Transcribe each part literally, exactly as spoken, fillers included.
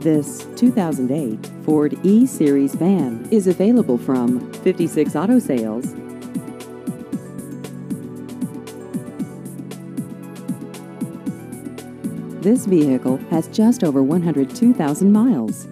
This two thousand eight Ford E-Series van is available from fifty-six Auto Sales. This vehicle has just over one hundred two thousand miles.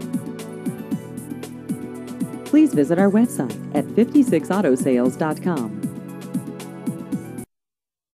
Please visit our website at fifty-six auto sales dot com.